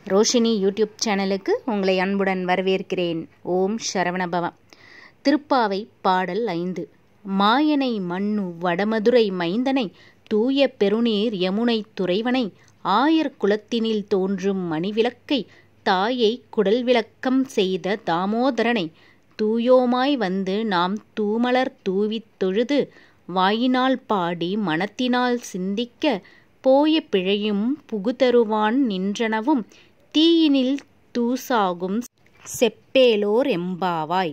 Roshini YouTube சேனலுக்கு உங்களை அன்புடன் வரவேற்கிறேன். ஓம் சரவணபவ. திருப்பாவை பாடல் 5. மாயனை மண்ணு வடமதுரை மைந்தனை தூய பெருநீர் யமுனை துறைவனை ஆயர் குலத்தினில் தோன்றும் மணிவிளக்கை தாயை குடல் விளக்கம் செய்த தாமோதரனை தூயோமாய் வந்து நாம் தூமலர் தூவித் தொழுது வாயினால் பாடி மனத்தினால் சிந்திக்க போய பிழையும் புகுதருவான் நின்றனவும் தீயினில் தூசாகும் செப்பேலோர் எம்பாவாய்.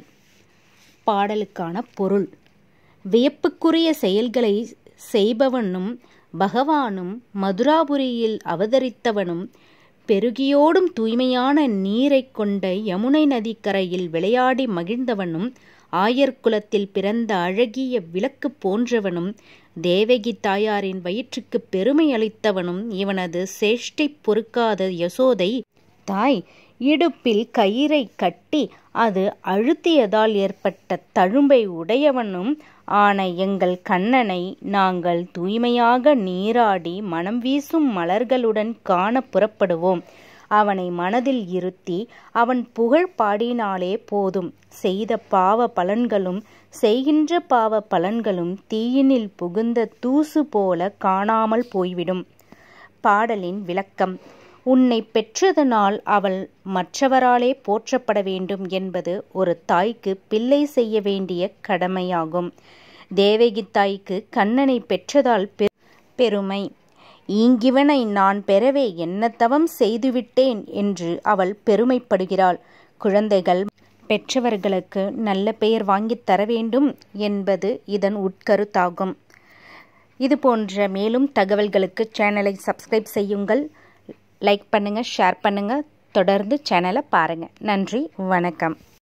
பாடலுக்கான பொருள். வியப்புக்குரிய செயல்களை செய்பவனும் பகவானும் மதுராபுரியில் அவதரித்தவனும் பெருகியோடும் தூய்மையான நீரை கொண்ட யமுனை நதிக்கரையில் விளையாடி மகிழ்ந்தவனும் ஆயர்குலத்தில் பிறந்த அழகிய விளக்கு போன்றவனும் தேவகி தாயாரின் வயிற்றுக்கு பெருமை அளித்தவனும் இவனது சேஷ்டை பொறுக்காத யசோதை தாய் இடுப்பில் கயிறை கட்டி அது அழுத்தியதால் ஏற்பட்ட தழும்பை உடையவனும் ஆன எங்கள் கண்ணனை நாங்கள் தூய்மையாக நீராடி மனம் வீசும் மலர்களுடன் காண புறப்படுவோம். அவனை மனதில் இருத்தி அவன் புகழ் பாடினாலே போதும். செய்த பாவ பலன்களும் செய்கின்ற பாவ பலன்களும் தீயினில் புகுந்த தூசு போல காணாமல் போய்விடும். பாடலின் விளக்கம். உன்னை பெற்றதனால் அவள் மற்றவராலே போற்றப்பட வேண்டும் என்பது ஒரு தாய்க்கு பிள்ளை செய்ய வேண்டிய கடமையாகும். தேவகி தாய்க்கு கண்ணனை பெற்றதால் பெருமை. ஈங்கிவனை நான் பெறவே என்ன தவம் செய்துவிட்டேன் என்று அவள் பெருமைப்படுகிறாள். குழந்தைகள் பெற்றவர்களுக்கு நல்ல பெயர் வாங்கித் தர வேண்டும் என்பது இதன் உட்கருத்தாகும். இது போன்ற மேலும் தகவல்களுக்கு சேனலை சப்ஸ்கிரைப் செய்யுங்கள். லைக் பண்ணுங்கள், ஷேர் பண்ணுங்கள். தொடர்ந்து சேனலை பாருங்கள். நன்றி, வணக்கம்.